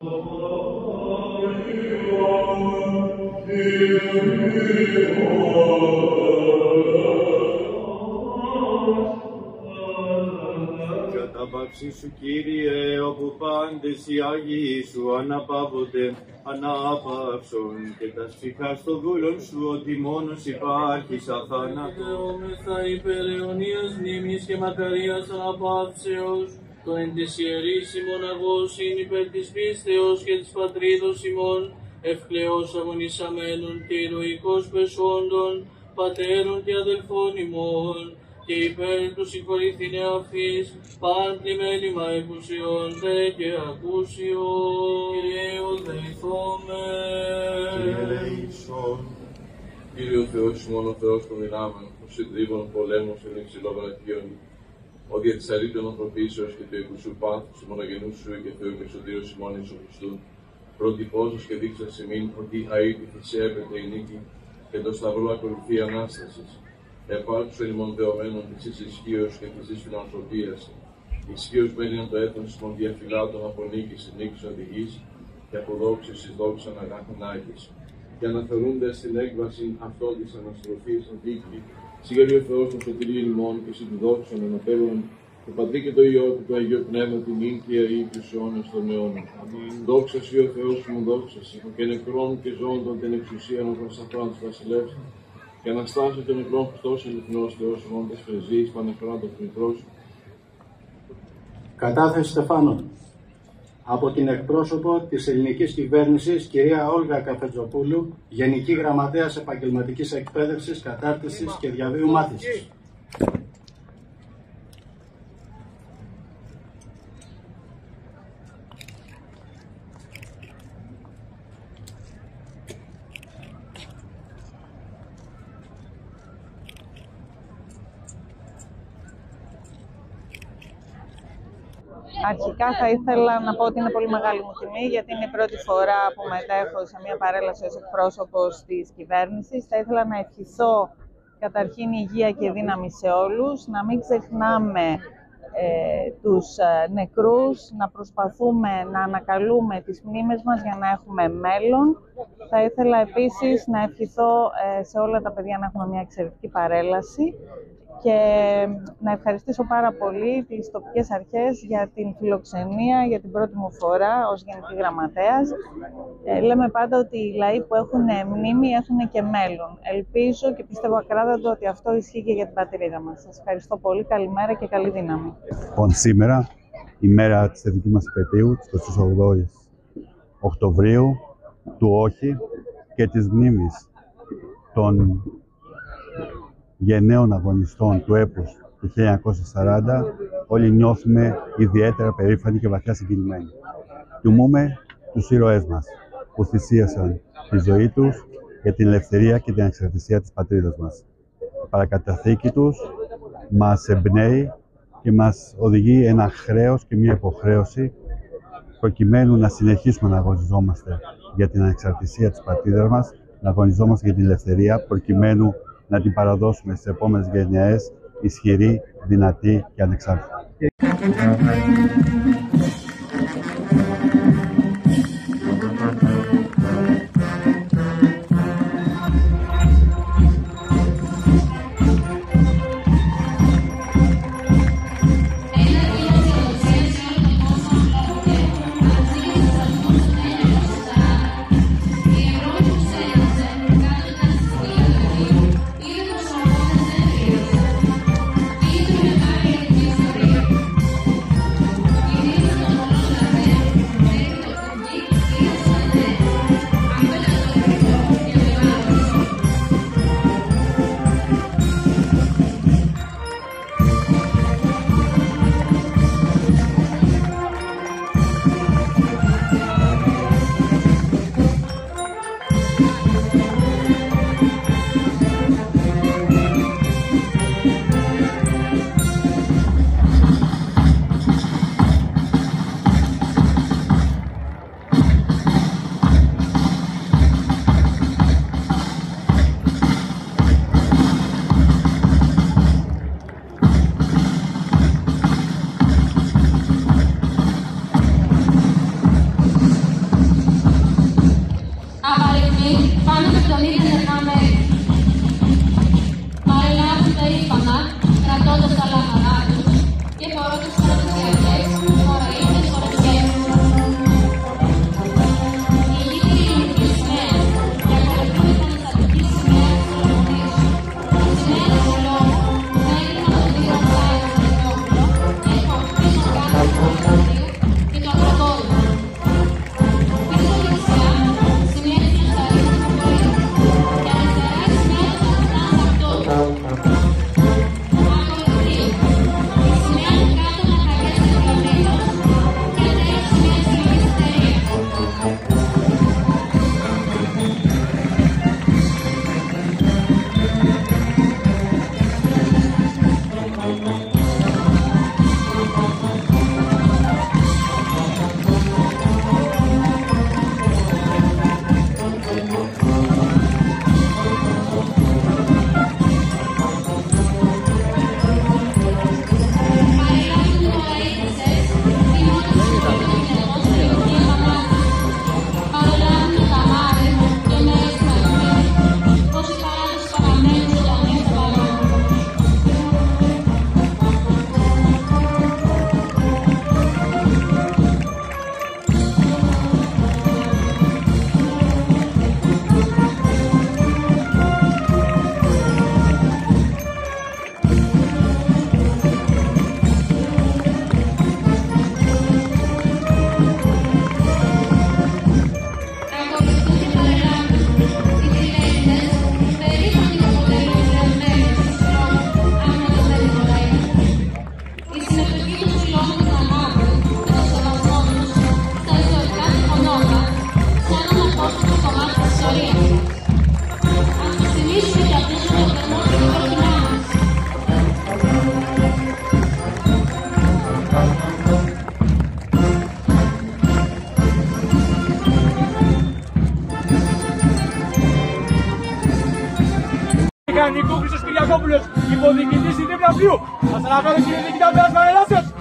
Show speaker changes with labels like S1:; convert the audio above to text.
S1: Κατάπαυση σου, Κύριε, όπου πάντες οι Άγιοι σου αναπαύονται, ανάπαυσον και τα ψυχάς των δούλων σου, ότι μόνος υπάρχεις αθάνατο.
S2: Δεόμεθα υπέρ αιωνίας μνήμης και μακαρίας αναπαύσεως, το εν της ιερής ημών αγώσιν υπέρ της πίστεως και της πατρίδος ημών, ευκλαιώς αγωνισαμένων και ηρωικός πεσόντων, πατέρων και αδελφών ημών, και υπέρ του συγχωρηθήνε αφής, παν πλημέλημα εκουσιών δε και ακούσιον. Κύριε οδεηθώμεν.
S1: Κύριε ελεησόν.
S3: Κύριε ο Θεός ημών, ο Θεός των δυνάμεων, ο συντρίβων πολέμων εν υψηλοβραχίων, ο δια της αλήτων ανθρωπίσεως και του εκουσιού πάθους, του μονογενού σου και Θεού και σωτήρος ημών Ιησού Χριστού, προτυπώσος και δείξας ημίν ότι αήτη θυσιέπεται η νίκη και το σταυρό ακολουθεί Ανάστασης. Επάρξον ημών δεωμένων της εις ισχύος και της εις φιλανθρωπίας, ισχύος μένει το έθνος ημών διαφυλάτων από νίκης εις νίκης οδηγής και από δόξης εις δόξαν αγάθεν Άγης. Και αναφερούνται στην έκβαση αυτών της αναστροφής αντίκη, συγγερεί ο Θεός των σωτηρίων ημών και συν του δόξων αναπέμπων, το Πατρί και το Υιό και το Αγίο Πνεύμα την νύν και ιερή τους αιώνας των αιώνων. Δόξα σοι ο Θεός μου, δόξα σοι, και νεκρών και ζώντων την εξουσίαν ο Πασαφράν του βασιλεύς, και αναστάσει των νεκρών Χριστός αληθινός Θεός ημώντας φρεζείς πανεφράτων του Μητρός.
S4: Κατάθεση Στεφάνων. Από την εκπρόσωπο της ελληνικής κυβέρνησης, κυρία Όλγα Καφετζοπούλου, Γενική Γραμματέας Επαγγελματικής Εκπαίδευσης, Κατάρτισης και Διαβίου Μάθησης.
S5: Αρχικά θα ήθελα να πω ότι είναι πολύ μεγάλη μου τιμή, γιατί είναι η πρώτη φορά που μετέχω σε μια παρέλαση ως εκπρόσωπος της κυβέρνησης. Θα ήθελα να ευχηθώ καταρχήν υγεία και δύναμη σε όλους, να μην ξεχνάμε τους νεκρούς, να προσπαθούμε να ανακαλούμε τις μνήμες μας για να έχουμε μέλλον. Θα ήθελα επίσης να ευχηθώ σε όλα τα παιδιά να έχουμε μια εξαιρετική παρέλαση και να ευχαριστήσω πάρα πολύ τις τοπικές αρχές για την φιλοξενία, για την πρώτη μου φορά ως Γενική Γραμματέας. Λέμε πάντα ότι οι λαοί που έχουν μνήμη έχουν και μέλλον. Ελπίζω και πιστεύω ακράδαντα ότι αυτό ισχύει και για την πατρίδα μας. Σας ευχαριστώ πολύ, καλημέρα και καλή δύναμη.
S6: Λοιπόν, σήμερα, η μέρα της δικής μας επετείου, της 28 Οκτωβρίου, του Όχι και της μνήμης των γενναίων αγωνιστών του έπους του 1940, όλοι νιώθουμε ιδιαίτερα περήφανοι και βαθιά συγκινημένοι. Τιμούμε τους ήρωές μας που θυσίασαν τη ζωή τους για την ελευθερία και την ανεξαρτησία της πατρίδας μας. Η παρακαταθήκη τους μας εμπνέει και μας οδηγεί ένα χρέος και μια υποχρέωση προκειμένου να συνεχίσουμε να αγωνιζόμαστε για την ανεξαρτησία της πατρίδας μας, να αγωνιζόμαστε για την ελευθερία προκειμένου να την παραδώσουμε στις επόμενες γενιές ισχυρή, δυνατή και ανεξάρτητη.
S7: Νίκου, Χρήστος Κυριακόπουλος, υποδιοικητής Ιδρύου Ναυπλίου. Σας αναφέρω κύριε Διοικητά Πέρας Πανελάσεως.